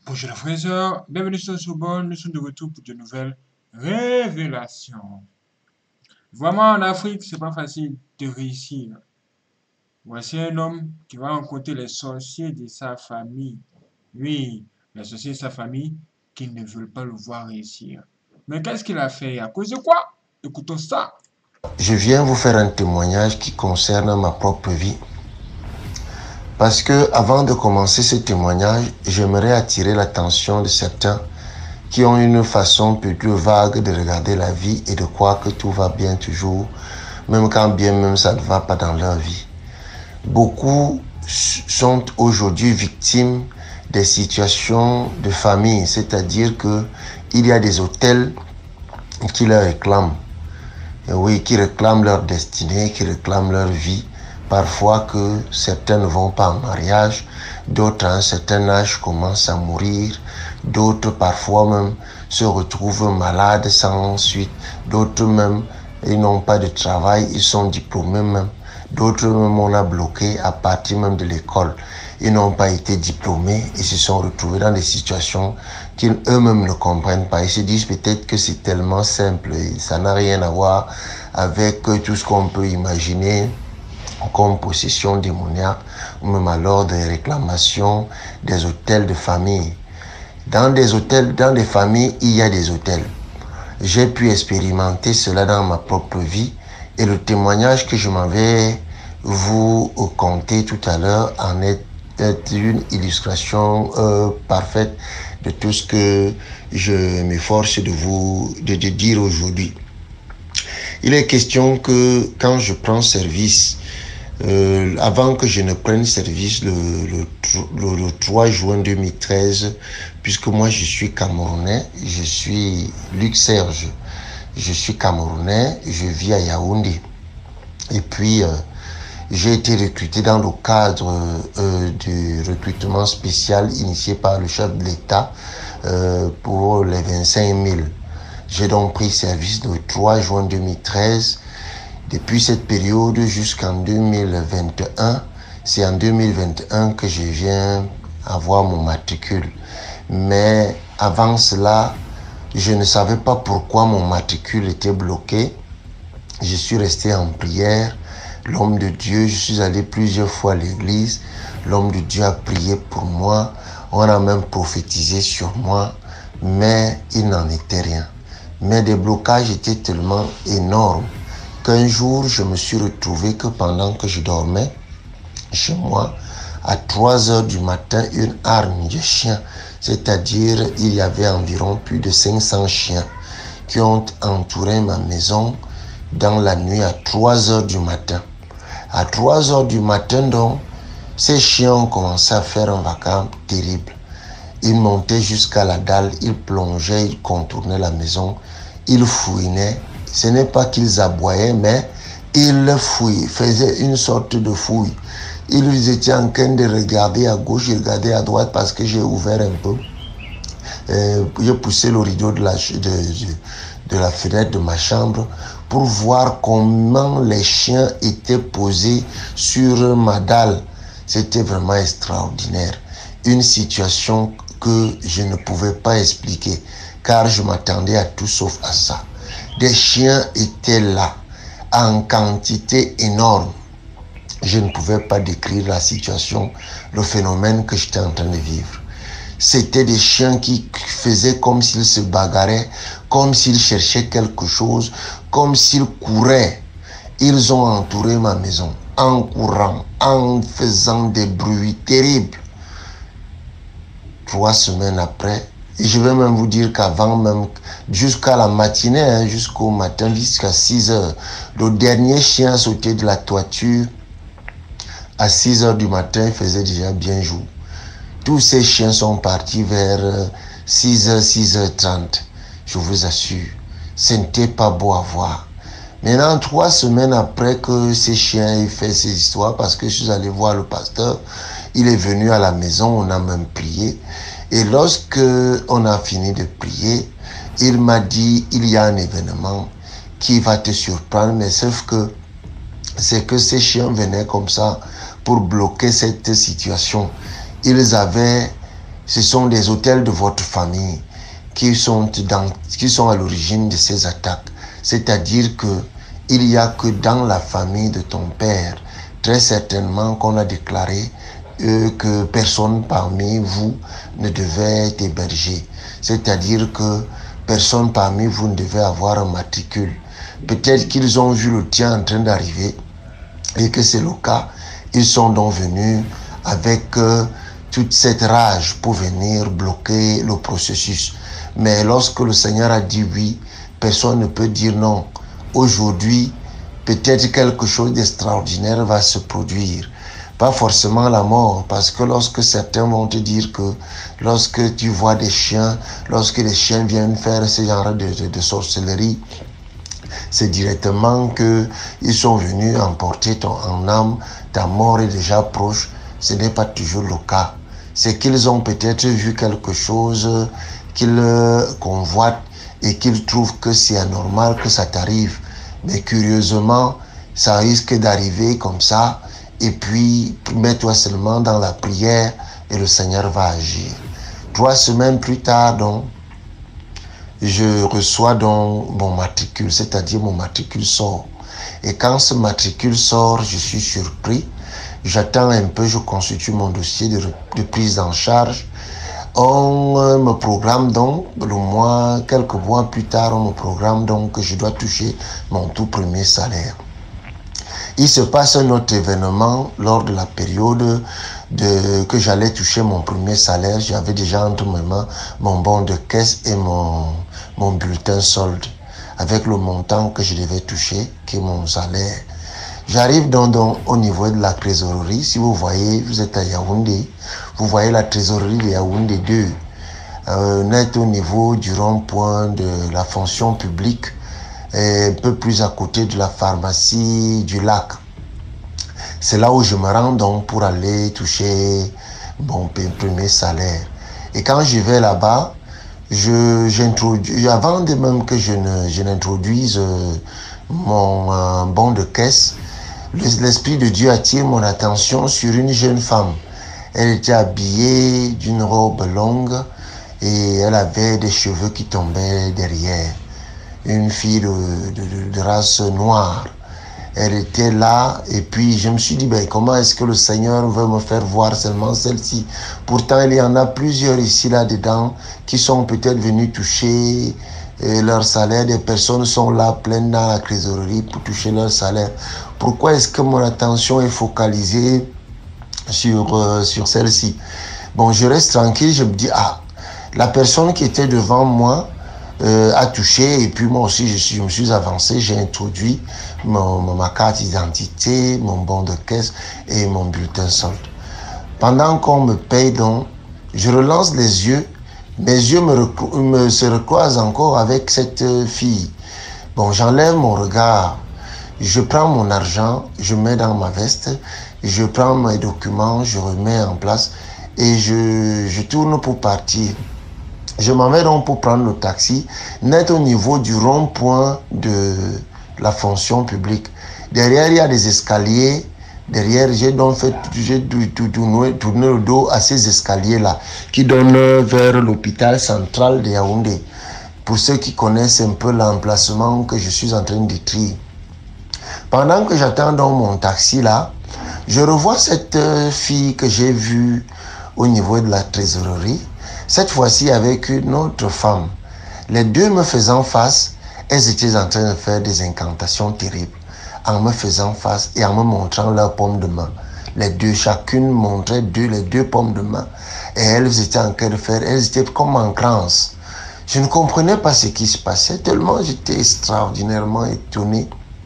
Bonjour les frères et sœurs, bienvenue sur Sorbonne, nous sommes de retour pour de nouvelles révélations. Vraiment en Afrique, c'est pas facile de réussir. Voici un homme qui va rencontrer les sorciers de sa famille. Oui, les sorciers de sa famille qui ne veulent pas le voir réussir. Mais qu'est-ce qu'il a fait? À cause de quoi? Écoutons ça. Je viens vous faire un témoignage qui concerne ma propre vie. Parce que avant de commencer ce témoignage, j'aimerais attirer l'attention de certains qui ont une façon plutôt vague de regarder la vie et de croire que tout va bien toujours, même quand bien même ça ne va pas dans leur vie. Beaucoup sont aujourd'hui victimes des situations de famille, c'est-à-dire que il y a des hôtels qui leur réclament. Oui, qui réclament leur destinée, qui réclament leur vie. Parfois que certains ne vont pas en mariage, d'autres à un certain âge commencent à mourir, d'autres parfois même se retrouvent malades sans suite, d'autres même ils n'ont pas de travail, ils sont diplômés même, d'autres même on a bloqué à partir même de l'école. Ils n'ont pas été diplômés, ils se sont retrouvés dans des situations qu'ils eux-mêmes ne comprennent pas. Ils se disent peut-être que c'est tellement simple et ça n'a rien à voir avec tout ce qu'on peut imaginer comme possession démoniaque, ou même alors des réclamations des hôtels de famille. Dans des hôtels, dans des familles, il y a des hôtels. J'ai pu expérimenter cela dans ma propre vie et le témoignage que je m'avais vous conter tout à l'heure en est une illustration parfaite de tout ce que je m'efforce de dire aujourd'hui. Il est question que quand je prends service, avant que je ne prenne service le 3 juin 2013, puisque moi je suis Camerounais, je suis Luc Serge, je suis Camerounais, je vis à Yaoundé. Et puis, j'ai été recruté dans le cadre du recrutement spécial initié par le chef de l'État pour les 25 000. J'ai donc pris service le 3 juin 2013. Depuis cette période jusqu'en 2021, c'est en 2021 que je viens avoir mon matricule. Mais avant cela, je ne savais pas pourquoi mon matricule était bloqué. Je suis resté en prière. L'homme de Dieu, je suis allé plusieurs fois à l'église. L'homme de Dieu a prié pour moi. On a même prophétisé sur moi. Mais il n'en était rien. Mais des blocages étaient tellement énormes qu'un jour, je me suis retrouvé que pendant que je dormais chez moi, à 3 heures du matin, une arme de chien, c'est-à-dire il y avait environ plus de 500 chiens qui ont entouré ma maison dans la nuit à 3 heures du matin. À 3 heures du matin, donc, ces chiens ont commencé à faire un vacarme terrible. Ils montaient jusqu'à la dalle, ils plongeaient, ils contournaient la maison, ils fouinaient. Ce n'est pas qu'ils aboyaient, mais ils fouillaient, faisaient une sorte de fouille. Ils étaient en train de regarder à gauche, ils regardaient à droite parce que j'ai ouvert un peu. J'ai poussé le rideau de la fenêtre de ma chambre pour voir comment les chiens étaient posés sur ma dalle. C'était vraiment extraordinaire. Une situation que je ne pouvais pas expliquer car je m'attendais à tout sauf à ça. Des chiens étaient là en quantité énorme. Je ne pouvais pas décrire la situation, le phénomène que j'étais en train de vivre. C'était des chiens qui faisaient comme s'ils se bagarraient, comme s'ils cherchaient quelque chose, comme s'ils couraient. Ils ont entouré ma maison en courant, en faisant des bruits terribles. 3 semaines après, et je vais même vous dire qu'avant même, jusqu'à la matinée, jusqu'au matin, jusqu'à 6 heures, le dernier chien a sauté de la toiture. À 6 heures du matin, il faisait déjà bien jour. Tous ces chiens sont partis vers 6 heures, 6h30. Je vous assure, ce n'était pas beau à voir. Maintenant, 3 semaines après que ces chiens aient fait ces histoires, parce que je suis allé voir le pasteur, il est venu à la maison, on a même prié. Et lorsque on a fini de prier, il m'a dit, il y a un événement qui va te surprendre, mais sauf que c'est que ces chiens venaient comme ça pour bloquer cette situation. Ils avaient ce sont des autels de votre famille qui sont à l'origine de ces attaques. C'est-à-dire que il y a que dans la famille de ton père, très certainement qu'on a déclaré que personne parmi vous ne devait être hébergé. C'est-à-dire que personne parmi vous ne devait avoir un matricule. Peut-être qu'ils ont vu le tien en train d'arriver et que c'est le cas. Ils sont donc venus avec toute cette rage pour venir bloquer le processus. Mais lorsque le Seigneur a dit oui, personne ne peut dire non. Aujourd'hui, peut-être quelque chose d'extraordinaire va se produire. Pas forcément la mort, parce que lorsque certains vont te dire que lorsque tu vois des chiens, lorsque les chiens viennent faire ce genre de sorcellerie, c'est directement qu'ils sont venus emporter en âme, ta mort est déjà proche. Ce n'est pas toujours le cas. C'est qu'ils ont peut-être vu quelque chose qu'ils convoitent et qu'ils trouvent que c'est anormal que ça t'arrive. Mais curieusement, ça risque d'arriver comme ça. Et puis, mets-toi seulement dans la prière et le Seigneur va agir. 3 semaines plus tard, donc, je reçois donc mon matricule, c'est-à-dire mon matricule sort. Et quand ce matricule sort, je suis surpris. J'attends un peu, je constitue mon dossier de prise en charge. On me programme donc, quelques mois plus tard, on me programme donc que je dois toucher mon tout premier salaire. Il se passe un autre événement lors de la période que j'allais toucher mon premier salaire. J'avais déjà entre mes mains mon bon de caisse et mon bulletin solde avec le montant que je devais toucher, qui est mon salaire. J'arrive donc au niveau de la trésorerie. Si vous voyez, vous êtes à Yaoundé, vous voyez la trésorerie de Yaoundé 2. On est au niveau du rond-point de la fonction publique, un peu plus à côté de la pharmacie du lac. C'est là où je me rends donc pour aller toucher mon premier salaire. Et quand je vais là-bas, avant de même que je n'introduise mon bon de caisse, l'Esprit de Dieu attire mon attention sur une jeune femme. Elle était habillée d'une robe longue et elle avait des cheveux qui tombaient derrière. Une fille de race noire. Elle était là et puis je me suis dit, comment est-ce que le Seigneur veut me faire voir seulement celle-ci? Pourtant, il y en a plusieurs ici, là-dedans, qui sont peut-être venus toucher leur salaire. Des personnes sont là, pleines dans la trésorerie pour toucher leur salaire. Pourquoi est-ce que mon attention est focalisée sur celle-ci? Bon, je reste tranquille, je me dis, la personne qui était devant moi a touché et puis moi aussi je me suis avancé, j'ai introduit ma carte d'identité, mon bon de caisse et mon bulletin solde. Pendant qu'on me paye donc, je relance les yeux, mes yeux se recroisent encore avec cette fille. Bon, j'enlève mon regard, je prends mon argent, je mets dans ma veste, je prends mes documents, je remets en place et je tourne pour partir. Je m'en vais donc pour prendre le taxi, net au niveau du rond-point de la fonction publique. Derrière, il y a des escaliers. Derrière, j'ai tourné le dos à ces escaliers-là qui donnent vers l'hôpital central de Yaoundé. Pour ceux qui connaissent un peu l'emplacement que je suis en train d'écrire. Pendant que j'attends donc mon taxi là, je revois cette fille que j'ai vue au niveau de la trésorerie. Cette fois-ci avec une autre femme. Les deux me faisant face, elles étaient en train de faire des incantations terribles. En me faisant face et en me montrant leurs paumes de main. Les deux, chacune montrait les deux paumes de main. Et elles étaient en train de faire, elles étaient comme en transe. Je ne comprenais pas ce qui se passait, tellement j'étais extraordinairement étonné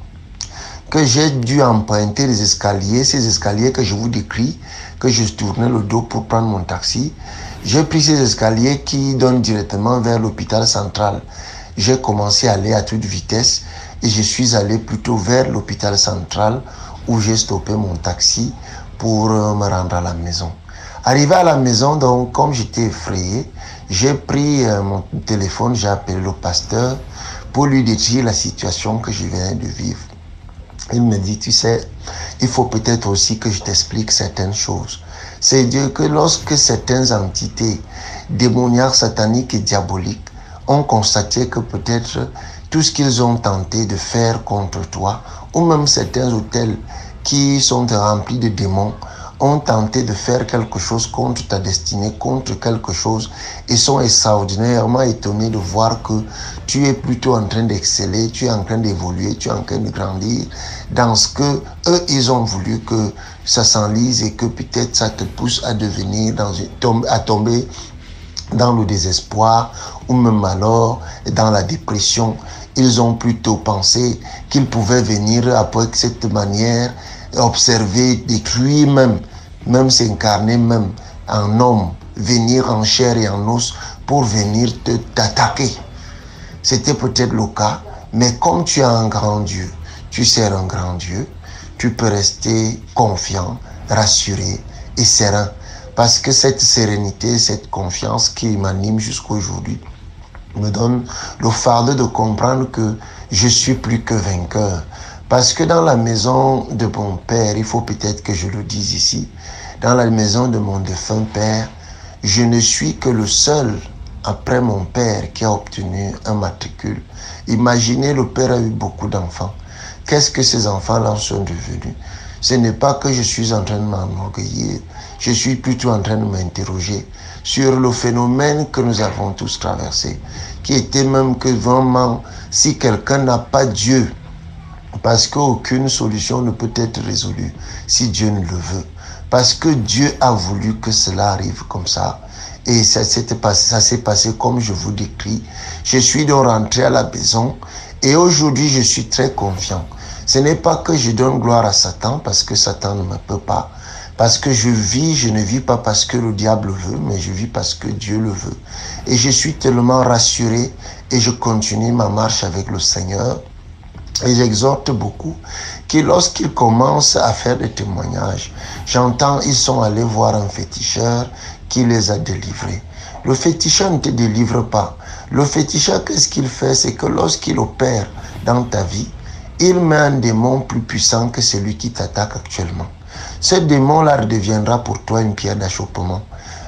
que j'ai dû emprunter les escaliers, ces escaliers que je vous décris, que je tournais le dos pour prendre mon taxi. J'ai pris ces escaliers qui donnent directement vers l'hôpital central. J'ai commencé à aller à toute vitesse et je suis allé plutôt vers l'hôpital central où j'ai stoppé mon taxi pour me rendre à la maison. Arrivé à la maison, donc, comme j'étais effrayé, j'ai pris mon téléphone, j'ai appelé le pasteur pour lui décrire la situation que je viens de vivre. Il me dit, tu sais, il faut peut-être aussi que je t'explique certaines choses. C'est-à-dire que lorsque certaines entités démoniaques, sataniques et diaboliques ont constaté que peut-être tout ce qu'ils ont tenté de faire contre toi, ou même certains hôtels qui sont remplis de démons, ont tenté de faire quelque chose contre ta destinée, contre quelque chose, et sont extraordinairement étonnés de voir que tu es plutôt en train d'exceller, tu es en train d'évoluer, tu es en train de grandir dans ce que eux, ils ont voulu que ça s'enlise et que peut-être ça te pousse à devenir à tomber dans le désespoir ou même alors dans la dépression. Ils ont plutôt pensé qu'ils pouvaient venir après cette manière observer, détruire même s'incarner même en homme, venir en chair et en os pour venir t'attaquer. C'était peut-être le cas, mais comme tu es un grand Dieu, tu sers un grand Dieu, tu peux rester confiant, rassuré et serein. Parce que cette sérénité, cette confiance qui m'anime jusqu'à aujourd'hui me donne le fardeau de comprendre que je suis plus que vainqueur. Parce que dans la maison de mon père, il faut peut-être que je le dise ici, dans la maison de mon défunt père, je ne suis que le seul après mon père qui a obtenu un matricule. Imaginez, le père a eu beaucoup d'enfants. Qu'est-ce que ces enfants-là sont devenus? Ce n'est pas que je suis en train de m'enorgueillir, je suis plutôt en train de m'interroger sur le phénomène que nous avons tous traversé, qui était même que vraiment, si quelqu'un n'a pas Dieu, parce qu'aucune solution ne peut être résolue si Dieu ne le veut. Parce que Dieu a voulu que cela arrive comme ça. Et ça s'est passé comme je vous décris. Je suis donc rentré à la maison et aujourd'hui je suis très confiant. Ce n'est pas que je donne gloire à Satan parce que Satan ne me peut pas. Parce que je ne vis pas parce que le diable veut, mais je vis parce que Dieu le veut. Et je suis tellement rassuré et je continue ma marche avec le Seigneur. Et j'exhorte beaucoup que lorsqu'ils commencent à faire des témoignages, j'entends ils sont allés voir un féticheur qui les a délivrés. Le féticheur ne te délivre pas. Le féticheur, qu'est-ce qu'il fait? C'est que lorsqu'il opère dans ta vie, il met un démon plus puissant que celui qui t'attaque actuellement. Ce démon-là deviendra pour toi une pierre d'achoppement,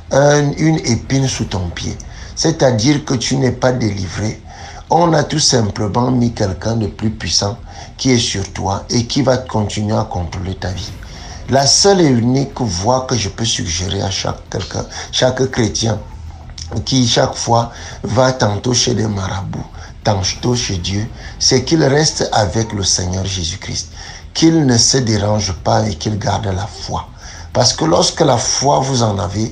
une épine sous ton pied. C'est-à-dire que tu n'es pas délivré. On a tout simplement mis quelqu'un de plus puissant qui est sur toi et qui va continuer à contrôler ta vie. La seule et unique voie que je peux suggérer à chaque chrétien qui chaque fois va tantôt chez des marabouts, tantôt chez Dieu, c'est qu'il reste avec le Seigneur Jésus-Christ, qu'il ne se dérange pas et qu'il garde la foi. Parce que lorsque la foi vous en avez,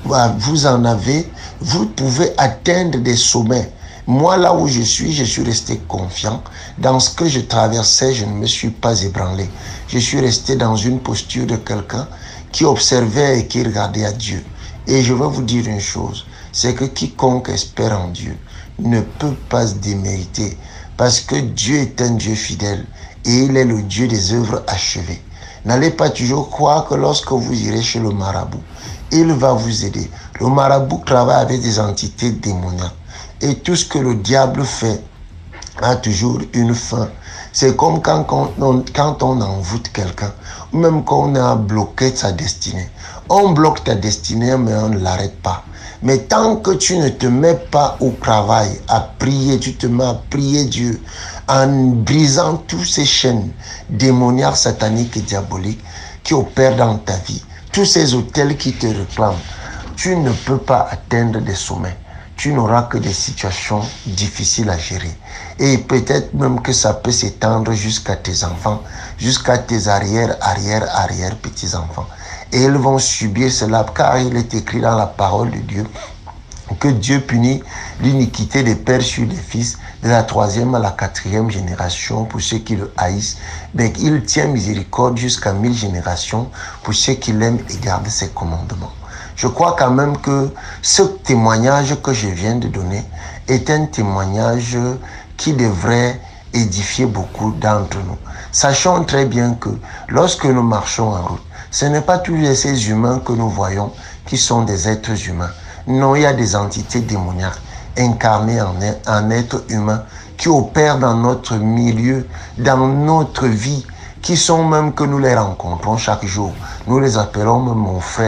vous pouvez atteindre des sommets. Moi, là où je suis resté confiant. Dans ce que je traversais, je ne me suis pas ébranlé. Je suis resté dans une posture de quelqu'un qui observait et qui regardait à Dieu. Et je vais vous dire une chose, c'est que quiconque espère en Dieu ne peut pas se démériter. Parce que Dieu est un Dieu fidèle et il est le Dieu des œuvres achevées. N'allez pas toujours croire que lorsque vous irez chez le marabout, il va vous aider. Le marabout travaille avec des entités démoniaques. Et tout ce que le diable fait a toujours une fin. C'est comme quand on envoûte quelqu'un, ou même quand on a bloqué sa destinée. On bloque ta destinée, mais on ne l'arrête pas. Mais tant que tu ne te mets pas au travail, à prier, tu te mets à prier Dieu, en brisant tous ces chaînes démoniaques, sataniques et diaboliques qui opèrent dans ta vie, tous ces hôtels qui te réclament, tu ne peux pas atteindre des sommets. Tu n'auras que des situations difficiles à gérer. Et peut-être même que ça peut s'étendre jusqu'à tes enfants, jusqu'à tes arrière petits-enfants. Et ils vont subir cela, car il est écrit dans la parole de Dieu que Dieu punit l'iniquité des pères sur les fils, de la 3e à la 4e génération pour ceux qui le haïssent. Mais il tient miséricorde jusqu'à 1000 générations pour ceux qui l'aiment et gardent ses commandements. Je crois quand même que ce témoignage que je viens de donner est un témoignage qui devrait édifier beaucoup d'entre nous. Sachons très bien que lorsque nous marchons en route, ce n'est pas tous ces humains que nous voyons qui sont des êtres humains. Non, il y a des entités démoniaques incarnées en êtres humains qui opèrent dans notre milieu, dans notre vie, qui sont même que nous les rencontrons chaque jour. Nous les appelons même mon frère,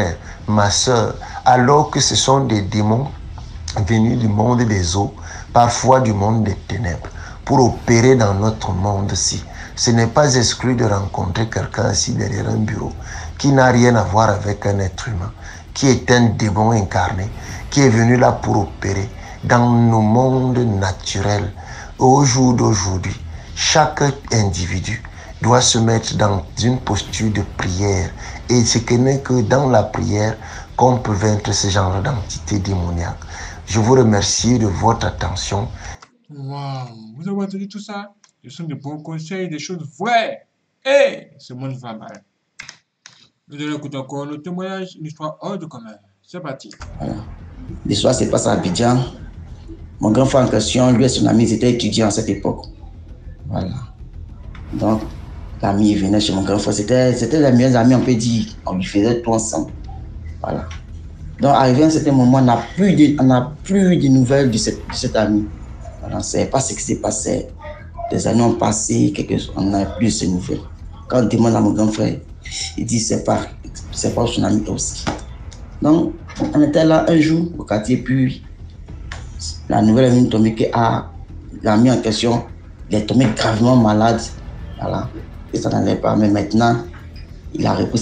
ma sœur, alors que ce sont des démons venus du monde des eaux, parfois du monde des ténèbres, pour opérer dans notre monde-ci. Ce n'est pas exclu de rencontrer quelqu'un assis derrière un bureau qui n'a rien à voir avec un être humain, qui est un démon incarné, qui est venu là pour opérer dans nos mondes naturels. Au jour d'aujourd'hui, chaque individu doit se mettre dans une posture de prière. Et ce n'est que dans la prière qu'on peut vaincre ce genre d'entité démoniaque. Je vous remercie de votre attention. Waouh, vous avez entendu tout ça? Ce sont des bons conseils, des choses vraies. Et ce monde va mal. Nous allons écouter encore le témoignage, une histoire hors de commun. C'est parti. Voilà. L'histoire se passe à Abidjan. Mon grand frère en question, lui et son ami, ils étaient étudiants à cette époque. Voilà. Donc, l'ami venait chez mon grand frère. C'était les meilleurs amis, on peut dire. On lui faisait tout ensemble. Voilà. Donc, arrivé à un certain moment, on n'a plus de nouvelles de cet ami. Voilà, on ne savait pas ce qui s'est passé. Des années ont passé, on n'a plus de ces nouvelles. Quand on demande à mon grand frère, il dit c'est pas son ami aussi. Donc, on était là un jour au quartier, puis la nouvelle est venue tomber que l'ami en question, il est tombé gravement malade. Voilà. Et ça n'allait pas. Mais maintenant, il a repris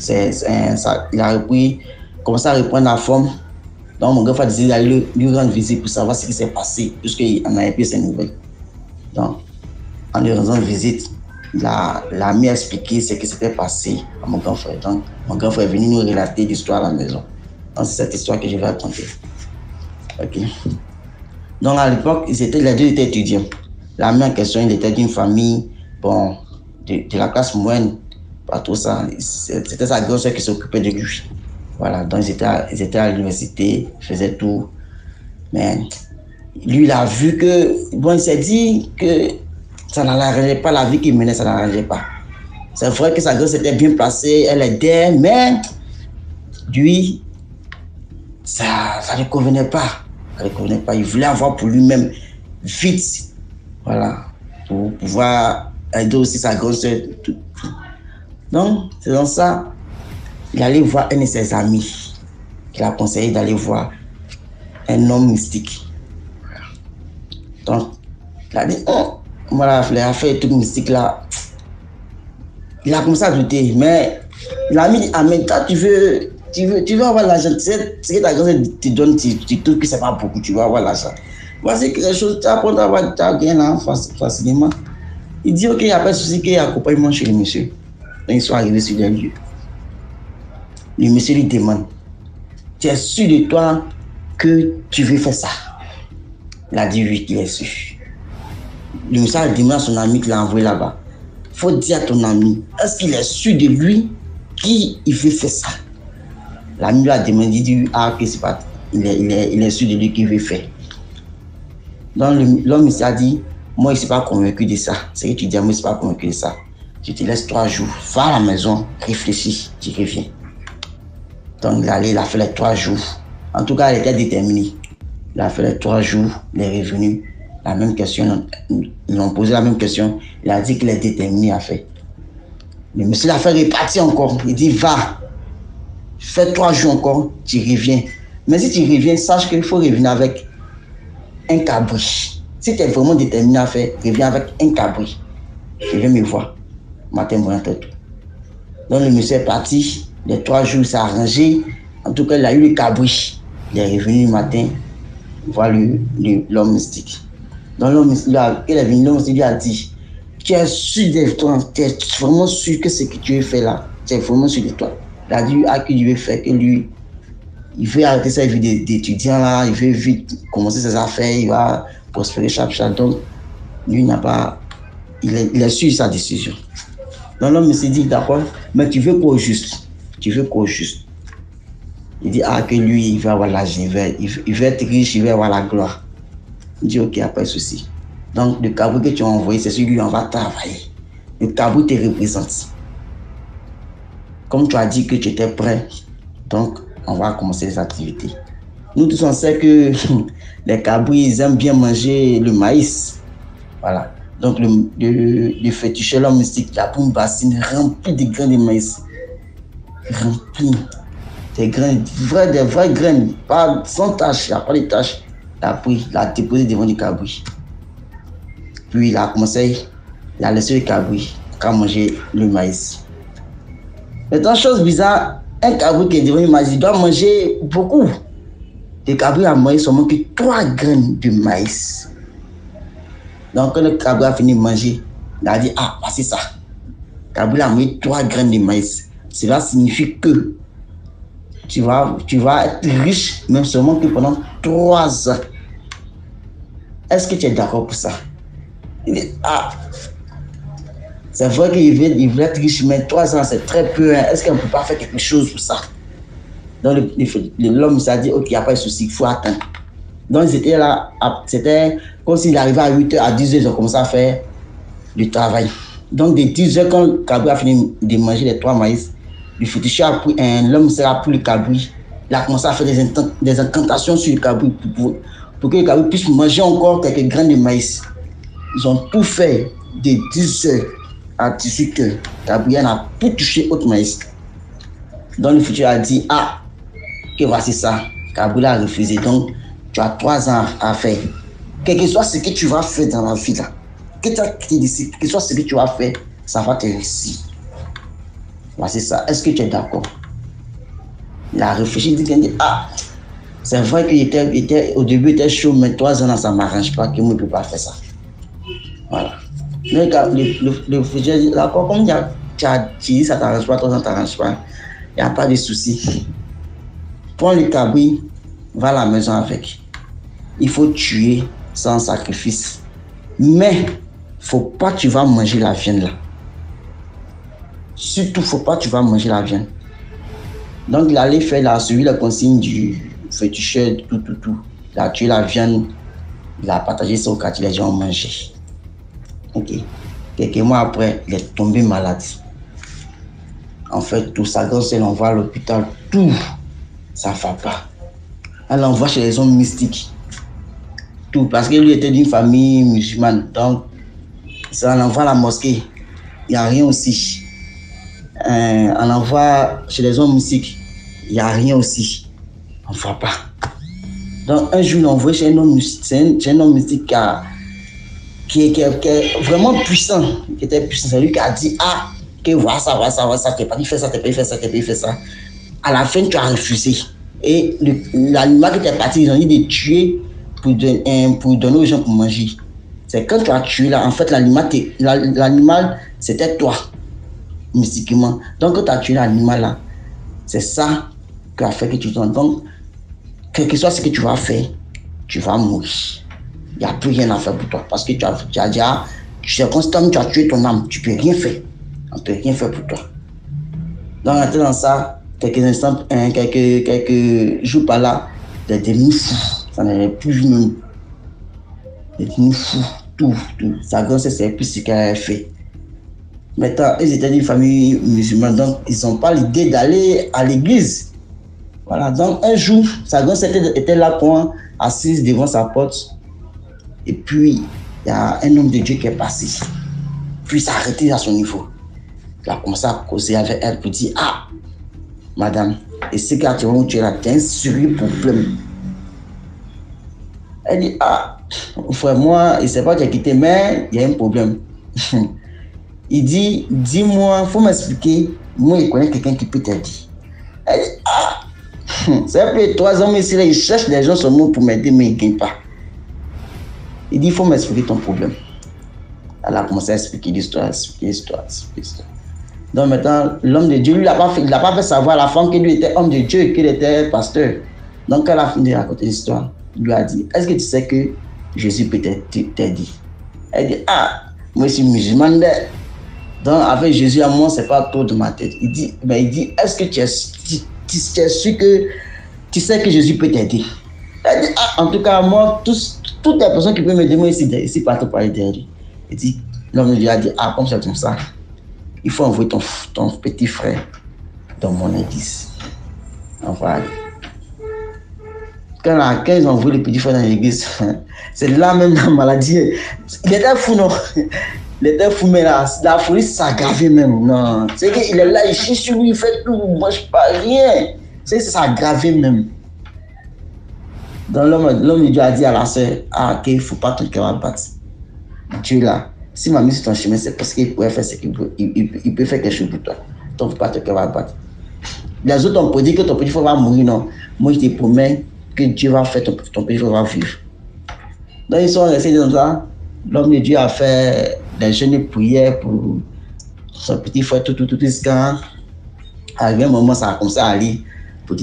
commencé à reprendre la forme. Donc, mon grand frère disait d'aller lui rendre visite pour savoir ce qui s'est passé, puisqu'il n'avait plus ses nouvelles. Donc, en lui rendant visite, l'ami a expliqué ce qui s'était passé à mon grand frère. Donc, mon grand frère est venu nous relater l'histoire à la maison. Donc, c'est cette histoire que je vais raconter. Ok. Donc, à l'époque, les deux étaient étudiants. L'ami en question, il était d'une famille, bon, de la classe moyenne, pas tout ça. C'était sa grosse sœur qui s'occupait de lui. Voilà, donc ils étaient à l'université, ils faisaient tout. Mais lui, il a vu que, bon, il s'est dit que ça n'arrangeait pas, la vie qu'il menait, ça n'arrangeait pas. C'est vrai que sa grosse était bien placée, elle aidait, mais lui, ça ne convenait pas. Ça ne convenait pas. Il voulait avoir pour lui-même vite, voilà, pour pouvoir aider aussi sa grosse. Donc, c'est dans ça, il allait voir un de ses amis qui l'a conseillé d'aller voir un homme mystique. Donc, il a dit, oh, voilà, il a fait tout mystique là. Il a commencé à douter, mais il a mis, ah, mais toi, tu veux avoir l'argent, tu sais, ce que ta grand-mère te donne, tu trouves que c'est pas beaucoup, tu vas avoir l'argent. Voici quelque chose, tu apprends à avoir, tu as gagné là facilement. Il dit, ok, il n'y a pas de souci, qu'il y a accompagnement chez le monsieur. Donc, ils sont arrivés sur les lieux. Le monsieur lui demande, tu es sûr de toi que tu veux faire ça? Il a dit oui, qu'il est sûr. Le monsieur a demandé à son ami qui l'a envoyé là-bas. Il faut dire à ton ami, est-ce qu'il est sûr de lui qu'il veut faire ça? L'ami lui a demandé, il dit, ah, que c'est pas, il est sûr de lui qu'il veut faire. Donc l'homme a dit, moi je ne suis pas convaincu de ça. C'est que tu dis, moi je ne suis pas convaincu de ça. Je te laisse 3 jours, va à la maison, réfléchis, tu reviens. Donc il a fait les 3 jours. En tout cas, il était déterminé. Il a fait les 3 jours, il est revenu. La même question, ils lui ont posé la même question. Il a dit qu'il est déterminé à faire. Le monsieur l'a fait repartir encore. Il dit, va, fais 3 jours encore, tu reviens. Mais si tu reviens, sache qu'il faut revenir avec un cabri. Si tu es vraiment déterminé à faire, reviens avec un cabri. Je viens me voir. Matin, bon, tout. Donc le monsieur est parti. Les 3 jours, s'est arrangé. En tout cas, il a eu le cabri. Il est revenu le matin voir l'homme mystique. Donc l'homme mystique, il est venu, l'homme mystique lui a dit, tu es sûr de toi, tu es vraiment sûr que ce que tu veux faire là, tu es vraiment sûr de toi. Il a dit qu'il veut faire, que lui, il veut arrêter sa vie d'étudiant là, il veut vite commencer ses affaires, il va prospérer chaque. Donc, lui n'a pas, il est sûr de sa décision. Donc l'homme s'est dit, d'accord, mais tu veux quoi au juste? Tu veux quoi au juste? Il dit, que lui, il veut avoir l'argent, il veut être riche, il veut avoir la gloire. Il dit, ok, pas de souci. Donc, le cabri que tu as envoyé, c'est celui on va travailler. Le cabri te représente. Comme tu as dit que tu étais prêt, donc, on va commencer les activités. Nous tous, on sait que les cabris, ils aiment bien manger le maïs. Voilà. Donc, le féticheur, mystique, il a pris une bassine remplie de grains de maïs. Remplie. des graines, des vraies graines, pas sans taches, il n'y a pas de taches. Il a pris, il a déposé devant du cabri. Puis il a commencé, il a laissé le cabri pour manger le maïs. Maintenant, chose bizarre, un cabri qui est devant le maïs, il doit manger beaucoup. Le cabri a mangé seulement que 3 graines de maïs. Donc, quand le cabri a fini de manger, il a dit, ah, c'est ça. Le cabri a mangé 3 graines de maïs. Cela signifie que tu vas être riche, même seulement que pendant 3 ans. Est-ce que tu es d'accord pour ça? Il dit, ah, c'est vrai qu'il veut être riche, mais 3 ans, c'est très peu. Hein. Est-ce qu'on ne peut pas faire quelque chose pour ça? Donc, l'homme s'est dit, ok, il n'y a pas de souci, il faut attendre. Donc, c'était là, c'était comme s'il arrivait à 8h, à 10h, ils ont commencé à faire du travail. Donc, de 10h, quand le cabri a fini de manger les 3 maïs, le féticheur a pris l'homme s'est pris le cabri. Il a commencé à faire des incantations sur le cabri pour que le cabri puisse manger encore quelques graines de maïs. Ils ont tout fait de 10h à 18h. Le cabri n'a plus touché autre maïs. Donc, le féticheur a dit, ah, que voici ça. Cabri a refusé. Donc, tu as 3 ans à faire. Quel que soit ce que tu vas faire dans la vie, là, quel que soit ce que tu vas faire, ça va te réussir. Voici ça. Est-ce que tu es d'accord? Il a réfléchi, il dit, ah, c'est vrai qu'au début, il était chaud, mais 3 ans, ça ne m'arrange pas, que moi, je ne peux pas faire ça. Voilà. Mais le féticheur dit, d'accord, comme tu as dit, ça ne t'arrange pas, 3 ans, ça ne t'arrange pas, il n'y a pas de souci. Prends le cabri, va à la maison avec. Il faut tuer sans sacrifice. Mais, il ne faut pas que tu vas manger la viande là. Surtout, il ne faut pas que tu vas manger la viande. Donc, il allait faire, il a suivi la consigne du féticheur, tout. Il a tué la viande, il a partagé ça au quartier, les gens ont mangé. Ok. Quelques mois après, il est tombé malade. En fait, tout ça, quand on l'envoie à l'hôpital, tout, ça ne va pas. Elle l'envoie chez les hommes mystiques. Tout, parce que lui était d'une famille musulmane. Donc, ça l'envoie à la mosquée. Il n'y a rien aussi. On l'envoie chez les hommes mystiques. Il n'y a rien aussi. On ne va pas. Donc, un jour, il envoie chez un homme mystique qui est vraiment puissant. Qui était puissant. C'est lui qui a dit, ah, que voilà ça, tu n'es pas dit faire ça, tu n'es pas dit faire ça. À la fin, tu as refusé. Et l'animal qui était parti, ils ont dit de tuer pour donner aux gens pour manger. C'est quand tu as tué là, en fait, l'animal, c'était toi, mystiquement. Donc, quand tu as tué l'animal là, c'est ça qui a fait que tu t'en. Donc, quel que soit ce que tu vas faire, tu vas mourir. Il n'y a plus rien à faire pour toi. Parce que tu as déjà, c'est constamment, tu as tué ton âme, tu ne peux rien faire. On ne peut rien faire pour toi. Donc, en dans ça, quelques instants, quelques jours par là, des devenus fous. Ça n'avait plus vu même. Des devenus fous, tout. Sa grossesse, c'est plus ce qu'elle avait fait. Maintenant, ils étaient d'une famille musulmane, donc ils n'ont pas l'idée d'aller à l'église. Voilà, donc un jour, sa grossesse était là, assise devant sa porte. Et puis, il y a un homme de Dieu qui est passé. Puis, il s'est arrêté à son niveau. Il a commencé à causer avec elle pour dire, ah, madame, et ce qu'actuellement tu es là, tu as un sérieux problème. Elle dit, ah, frère, moi, il ne sait pas que tu as quitté, mais il y a un problème. Il dit, dis-moi, il faut m'expliquer, moi, il connaît quelqu'un qui peut t'aider. Elle dit, ah, c'est plus 3 ans, mais ici, là, il cherche des gens seulement pour m'aider, mais il ne gagne pas. Il dit, il faut m'expliquer ton problème. Elle a commencé à expliquer l'histoire. Donc maintenant, l'homme de Dieu, lui, il n'a pas fait savoir à la femme qu'il était homme de Dieu et qu'il était pasteur. Donc, quand elle a fini de raconter l'histoire, il lui a dit, est-ce que tu sais que Jésus peut t'aider? Elle dit, ah, moi, je suis musulmane. Donc, avec Jésus à moi, ce n'est pas trop de ma tête. Il dit, est-ce que tu es sûr que tu sais que Jésus peut t'aider? Elle dit, ah, en tout cas, moi, toutes les personnes qui peuvent m'aider, moi, ici, partout pour aider lui. Il dit, l'homme de Dieu a dit, ah, comme c'est comme ça, il faut envoyer ton petit frère dans mon église. Enfin, quand ils ont envoyé le petit frère dans l'église, c'est là même la maladie. Il était fou, non? Il était fou, mais la folie s'aggravait même. Non. C'est qu'il est là, il chie sur lui, il fait tout, il ne mange pas rien. C'est ça a aggravé même. Donc l'homme de Dieu a dit à la sœur, ah ok, il ne faut pas ton cœur abattre. Dieu là, si m'a mis sur ton chemin, c'est parce qu'il pourrait faire ce qu'il peut. Il peut faire quelque chose pour toi. Donc il ne faut pas ton cœur abattre. Les autres ont prédit que ton petit frère va mourir, non. Moi je te promets que Dieu va faire ton petit frère va vivre. Donc ils sont restés dans ça. L'homme de Dieu a fait des jeûnes et prières pour son petit frère, tout ça. Arrivé un moment, ça a commencé à aller pour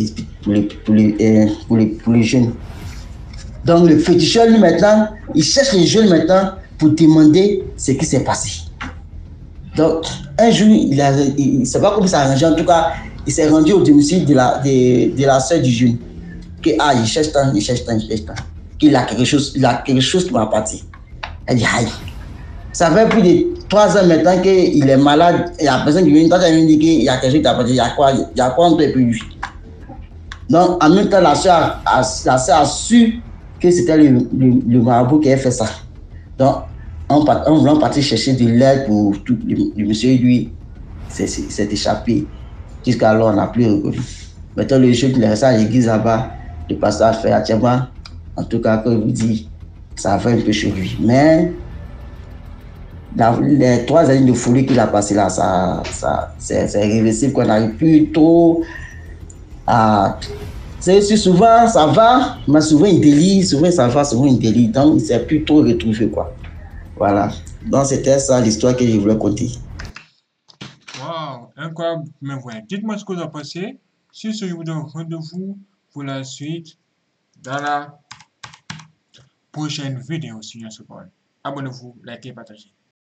les jeunes. Donc le féticheur, lui, maintenant, il cherche les jeunes maintenant pour demander ce qui s'est passé. Donc, un jour, il ne sait pas comment ça a arrangé. En tout cas, il s'est rendu au domicile de la sœur du jeune. Que, il cherche tant. Qu'il a quelque chose qui va partir. Elle dit, aïe. Ça fait plus de 3 ans maintenant qu'il est malade. Et la personne qui vient, quand elle vient dire qu'il y a quelque chose qui va partir, il y a quoi entre lui. Donc, en même temps, la sœur a su que c'était le marabout qui a fait ça. Donc, en voulant partir chercher de l'aide pour tout, le monsieur, lui, s'est échappé. Jusqu'alors, on n'a plus reconnu. Maintenant, le jeune qui est resté à l'église là-bas, le pasteur a fait actuellement. En tout cas, comme je vous dis, ça a fait un peu chez lui. Mais, les 3 années de folie qu'il a passé là, c'est irréversible qu'on n'arrive plus trop à. C'est souvent ça va, mais souvent il délie, souvent ça va, souvent il délie. Donc il ne s'est plus trop retrouvé quoi. Voilà. Donc c'était ça l'histoire que je voulais conter. Waouh, incroyable. Mais ouais, dites-moi ce que vous en pensez. Si je vous donne rendez-vous pour la suite dans la prochaine vidéo sur ce point. Abonnez-vous, likez, partagez.